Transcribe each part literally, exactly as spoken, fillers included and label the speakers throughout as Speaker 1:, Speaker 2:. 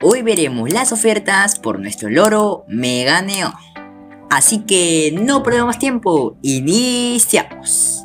Speaker 1: Hoy veremos las ofertas por nuestro loro Mega Neon. Así que no perdemos más tiempo, iniciamos.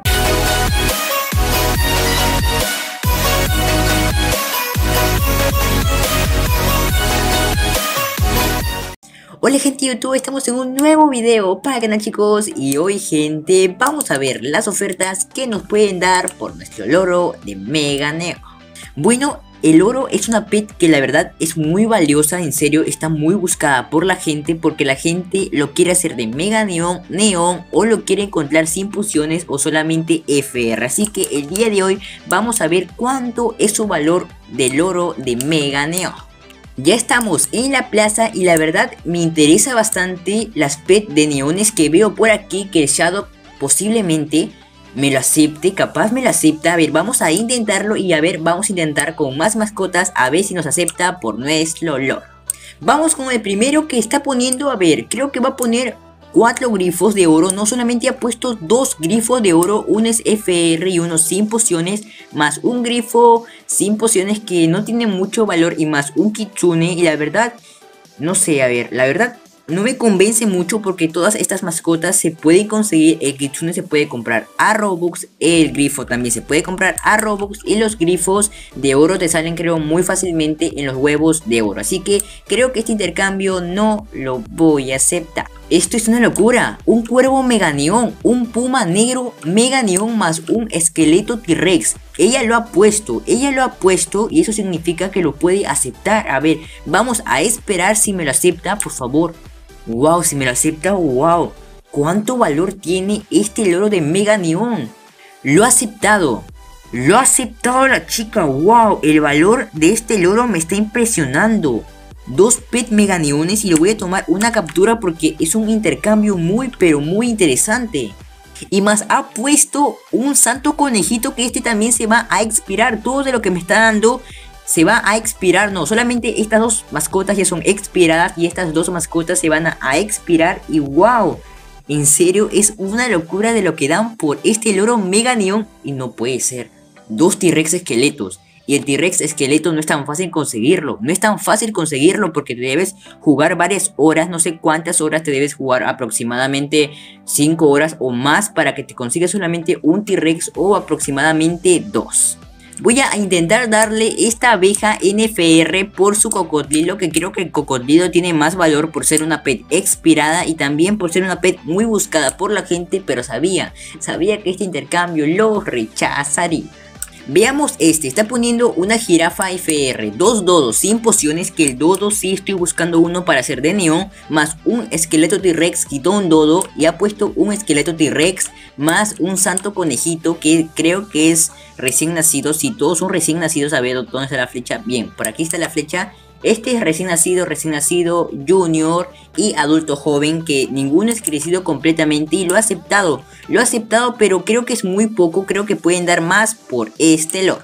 Speaker 1: Hola gente de YouTube, estamos en un nuevo video para el canal chicos. Y hoy gente, vamos a ver las ofertas que nos pueden dar por nuestro loro de Mega Neon. Bueno, el oro es una pet que la verdad es muy valiosa, en serio, está muy buscada por la gente porque la gente lo quiere hacer de Mega Neon, Neon o lo quiere encontrar sin fusiones o solamente F R. Así que el día de hoy vamos a ver cuánto es su valor del oro de Mega Neon. Ya estamos en la plaza y la verdad me interesa bastante las pet de neones que veo por aquí, que el Shadow posiblemente me lo acepte, capaz me lo acepta. A ver, vamos a intentarlo y a ver, vamos a intentar con más mascotas a ver si nos acepta por nuestro loro. Vamos con el primero que está poniendo, a ver, creo que va a poner cuatro grifos de oro. No solamente ha puesto dos grifos de oro, uno es F R y uno sin pociones, más un grifo sin pociones que no tiene mucho valor y más un kitsune. Y la verdad, no sé, a ver, la verdad no me convence mucho porque todas estas mascotas se pueden conseguir. El kitsune se puede comprar a Robux, el grifo también se puede comprar a Robux y los grifos de oro te salen creo muy fácilmente en los huevos de oro. Así que creo que este intercambio no lo voy a aceptar. Esto es una locura, un cuervo Mega Neon, un puma negro Mega Neon más un esqueleto T-Rex. Ella lo ha puesto, ella lo ha puesto y eso significa que lo puede aceptar. A ver, vamos a esperar si me lo acepta, por favor. Wow, si me lo acepta, wow. ¿Cuánto valor tiene este loro de Mega Neon? Lo ha aceptado, lo ha aceptado la chica, wow. El valor de este loro me está impresionando. Dos pet Mega Neones y le voy a tomar una captura porque es un intercambio muy pero muy interesante. Y más ha puesto un santo conejito que este también se va a expirar. Todo de lo que me está dando se va a expirar. No, solamente estas dos mascotas ya son expiradas y estas dos mascotas se van a, a expirar. Y wow, en serio es una locura de lo que dan por este loro Mega Neon. Y no puede ser, dos T-Rex esqueletos. Y el T-Rex esqueleto no es tan fácil conseguirlo. No es tan fácil conseguirlo porque te debes jugar varias horas. No sé cuántas horas te debes jugar. Aproximadamente cinco horas o más para que te consigas solamente un T-Rex o aproximadamente dos. Voy a intentar darle esta abeja N F R por su cocodrilo. Que creo que el cocodrilo tiene más valor por ser una pet expirada. Y también por ser una pet muy buscada por la gente. Pero sabía, sabía que este intercambio lo rechazaría. Veamos este, está poniendo una jirafa F R, dos dodos sin pociones, que el dodo sí estoy buscando uno para hacer de neón, más un esqueleto T-Rex, quitó un dodo y ha puesto un esqueleto T-Rex, más un santo conejito que creo que es recién nacido. Si todos son recién nacidos, a ver dónde está la flecha, bien, por aquí está la flecha. Este es recién nacido, recién nacido, junior y adulto joven, que ninguno es crecido completamente y lo ha aceptado. Lo ha aceptado, pero creo que es muy poco, creo que pueden dar más por este loro.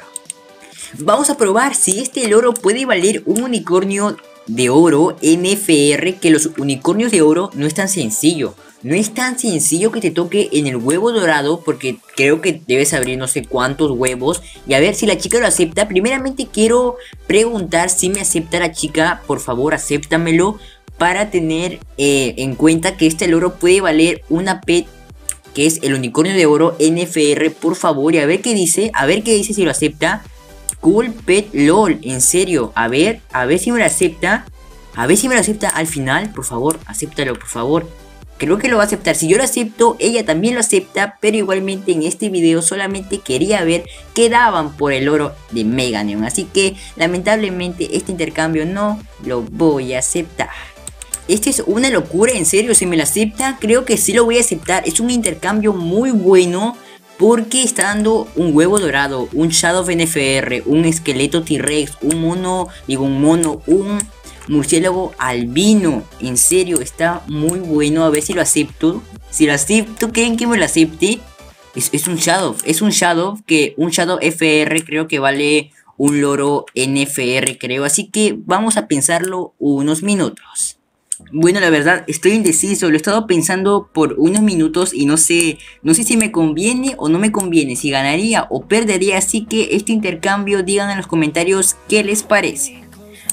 Speaker 1: Vamos a probar si este loro puede valer un unicornio de oro N F R, que los unicornios de oro no es tan sencillo. No es tan sencillo que te toque en el huevo dorado porque creo que debes abrir no sé cuántos huevos. Y a ver si la chica lo acepta. Primeramente quiero preguntar si me acepta la chica. Por favor, acéptamelo para tener eh, en cuenta que este loro puede valer una pet que es el unicornio de oro N F R, por favor. Y a ver qué dice, a ver qué dice si lo acepta. Cool Pet LOL, en serio, a ver, a ver si me lo acepta. A ver si me lo acepta al final, por favor, acéptalo, por favor. Creo que lo va a aceptar. Si yo lo acepto, ella también lo acepta. Pero igualmente en este video solamente quería ver qué daban por el oro de Mega Neon. Así que lamentablemente este intercambio no lo voy a aceptar. Este es una locura, en serio. Si me lo acepta, creo que sí lo voy a aceptar. Es un intercambio muy bueno porque está dando un huevo dorado, un Shadow N F R, un esqueleto T-Rex, un mono, digo un mono, un murciélago albino. En serio, está muy bueno. A ver si lo acepto. Si lo acepto, ¿creen que me lo acepte? Es, es un Shadow, es un Shadow que un Shadow F R creo que vale un loro N F R, creo. Así que vamos a pensarlo unos minutos. Bueno, la verdad estoy indeciso, lo he estado pensando por unos minutos y no sé, no sé si me conviene o no me conviene, si ganaría o perdería, así que este intercambio digan en los comentarios qué les parece.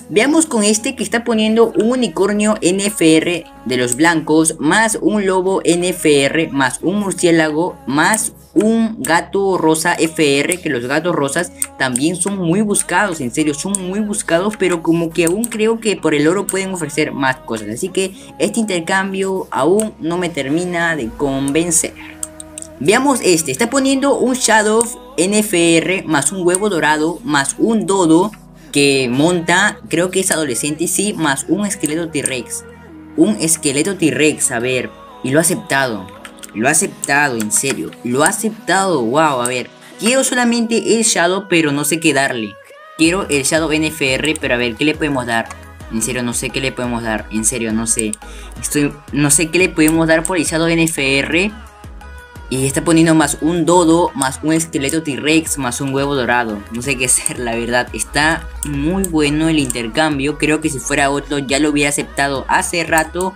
Speaker 1: Veamos con este que está poniendo un unicornio N F R de los blancos, más un lobo N F R, más un murciélago, más un gato rosa F R, que los gatos rosas también son muy buscados, en serio, son muy buscados, pero como que aún creo que por el oro pueden ofrecer más cosas, así que este intercambio aún no me termina de convencer. Veamos este, está poniendo un Shadow N F R, más un huevo dorado, más un dodo, que monta, creo que es adolescente, sí, más un esqueleto T-Rex. Un esqueleto T-Rex, a ver, y lo ha aceptado. Lo ha aceptado, en serio, lo ha aceptado, wow, a ver. Quiero solamente el Shadow, pero no sé qué darle. Quiero el Shadow N F R, pero a ver, ¿qué le podemos dar? En serio, no sé qué le podemos dar, en serio, no sé. Estoy, no sé qué le podemos dar por el Shadow N F R. Y está poniendo más un dodo, más un esqueleto T-Rex, más un huevo dorado. No sé qué hacer, la verdad. Está muy bueno el intercambio. Creo que si fuera otro ya lo hubiera aceptado hace rato.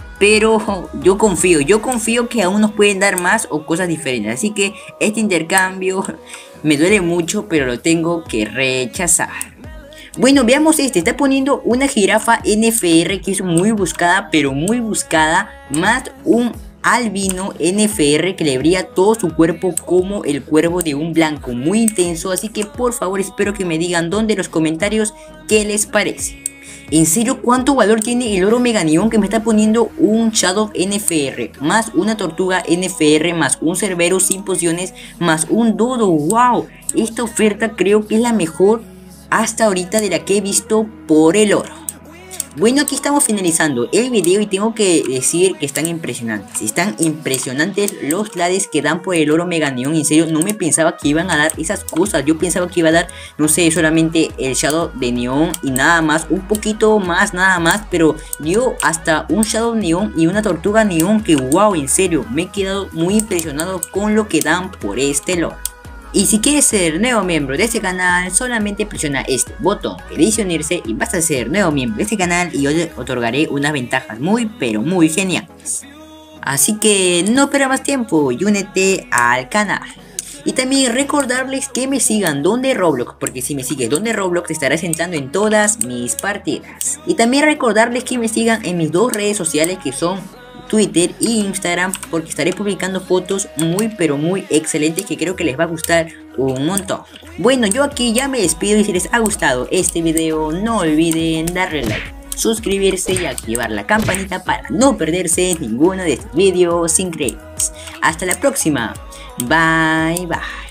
Speaker 1: Pero yo confío, yo confío que aún nos pueden dar más o cosas diferentes. Así que este intercambio me duele mucho, pero lo tengo que rechazar. Bueno, veamos este, está poniendo una jirafa N F R que es muy buscada, pero muy buscada, más un albino N F R que le brilla todo su cuerpo como el cuervo de un blanco muy intenso. Así que por favor espero que me digan donde en los comentarios qué les parece. En serio, ¿cuánto valor tiene el oro Meganion que me está poniendo un Shadow N F R, más una tortuga N F R, más un Cerbero sin pociones, más un dodo? ¡Wow! Esta oferta creo que es la mejor hasta ahorita de la que he visto por el oro. Bueno, aquí estamos finalizando el video y tengo que decir que están impresionantes. Están impresionantes los lades que dan por el oro Meganion. En serio, no me pensaba que iban a dar esas cosas. Yo pensaba que iba a dar, no sé, solamente el Shadow de Neon y nada más. Un poquito más, nada más. Pero dio hasta un Shadow Neon y una Tortuga Neon que wow, en serio, me he quedado muy impresionado con lo que dan por este lore. Y si quieres ser nuevo miembro de este canal, solamente presiona este botón que dice unirse y vas a ser nuevo miembro de este canal y yo te otorgaré unas ventajas muy pero muy geniales. Así que no pierdas más tiempo y únete al canal. Y también recordarles que me sigan donde Roblox, porque si me sigues donde Roblox te estarás entrando en todas mis partidas. Y también recordarles que me sigan en mis dos redes sociales que son Twitter e Instagram, porque estaré publicando fotos muy pero muy excelentes que creo que les va a gustar un montón. Bueno, yo aquí ya me despido y si les ha gustado este video no olviden darle like, suscribirse y activar la campanita para no perderse ninguno de estos videos increíbles. Hasta la próxima, bye bye.